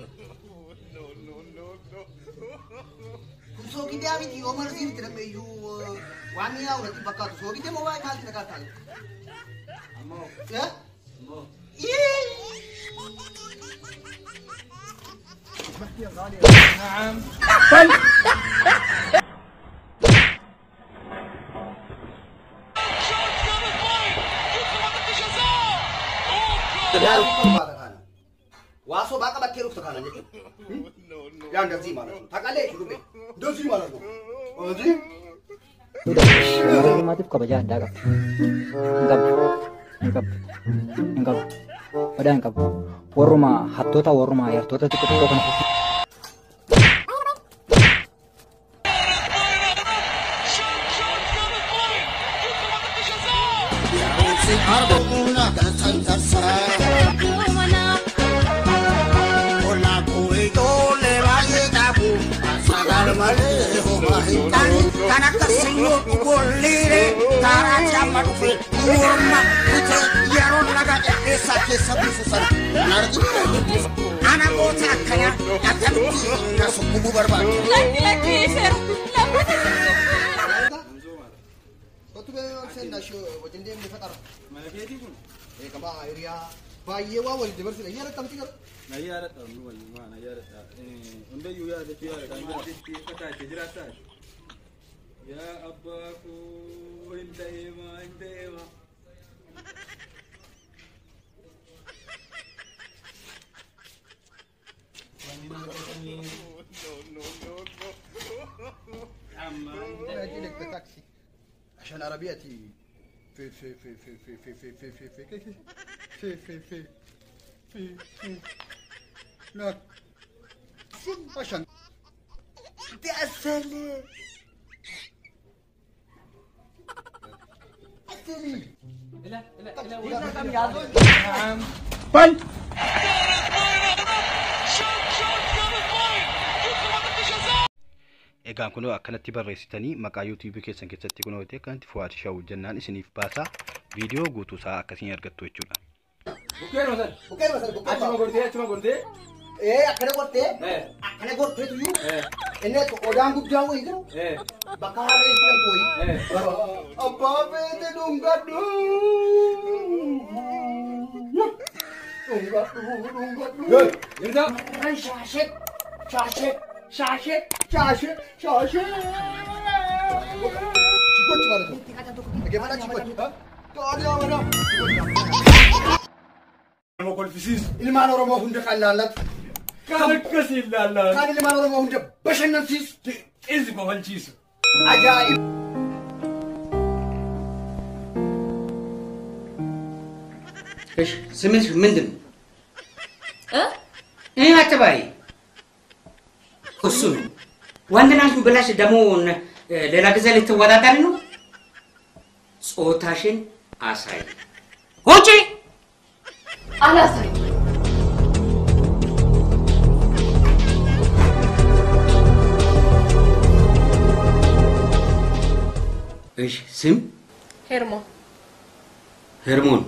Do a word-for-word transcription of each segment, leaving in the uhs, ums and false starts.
No, no, no, no. So kita ambil di Omar sini tidak meju wanita udah dibakar. So kita mau bawa kali tidak kali. Amo. Ya? Amo. Iya. نعم. Pan. Waso baka bakir untuk kanan itu. Yang dari mana? Tak ada itu be. Dari mana tu? Oh ji? Sudah, normatif kebajikan dah. Engkau, engkau, engkau. Pada engkau. Waruma, hatoota waruma ya, hatoota itu kita kan. Karena kesinggung boleh cara zaman urma itu yaron laga desa desa susah nanti anak bocah kaya akan masuk kubu barbar lagi lagi ser Kau tu betul sen nasho wajan dia mufakar. Mana dia tu pun? Eh kama area bayi awal dia bersih. Ini ada tamti kan? Naya ada tahu ni wali mana naya ada. Eh, unda you ada tu ada. Unda dia kata jelas tak? Ya abbaku ente ema ente ema. No no no no. Amma. أنا أجي لك بتاكسي عشان عربيتي في في في في في في في في في في في في في في في لا عشان تأسلي أسلي لا لا لا إذا كم يعزون نعم. بل Egaa kun akkanatti barreessitanii maqaa YouTube keessan keessatti kun ho'ite kanatti Fuad Show jennaan isiniif baasa viidiyoo guutuu isaa akkasiin argattu jechuudha. Bukkeen masan. Bukkeen masan bukkeen. Achuma gortee achuma gortee. Eh akkana gortee. Eh. Akkana gortee tuyu. Eh. Inni odaan guddaa wayii jiru. Eh. Bakka harree itti galtu wayii. Eh. Abbaa feete dhungadhu. Dhungadhu dhungadhu. Irda. Shaashee shaashee shaashee shaashee shaashee. Chikochi mana tu? Bagaimana chikochi? Tahu mana? Mau kolfisis. Ilmaan Oromoo hunda kan laallat. Kan akkasii laallaa. Kan ilmaan Oromoo hunda bashannansiisu. Izi babalchiisu. Ajaa'ib. ايش سميت مندم اه ايه ما تبعي خصوصا وعندنا نحن بلاش دمون ሌላ ጊዜ ልትወዳደሪ ነው ጾታሽን አሳይ ውጪ አላሳይ እሺ ስም ሄርሞ ሄርሞን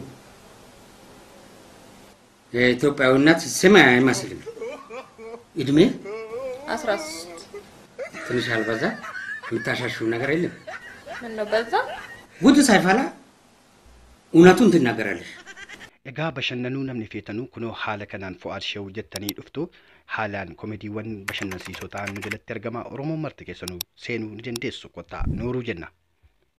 የኢትዮጵያዊነት ስም አይመስልም እድሜ አስራ ሶስት ትንሽ አልበዛ የምታሻሽው ነገር የለም ምን ነው በዛ ጉድ ሳይፈላ እውነቱን ትናገራለሽ Egaa bashannanuu namni feetanuu kunoo haala kanaan Fuad Show jettanii dhuftu haalaan komediiwwan bashannansiisoo ta'an nu jalatti argama Oromoo marti keessanuu seenuu ni dandeessu kottaa nuuruu jenna.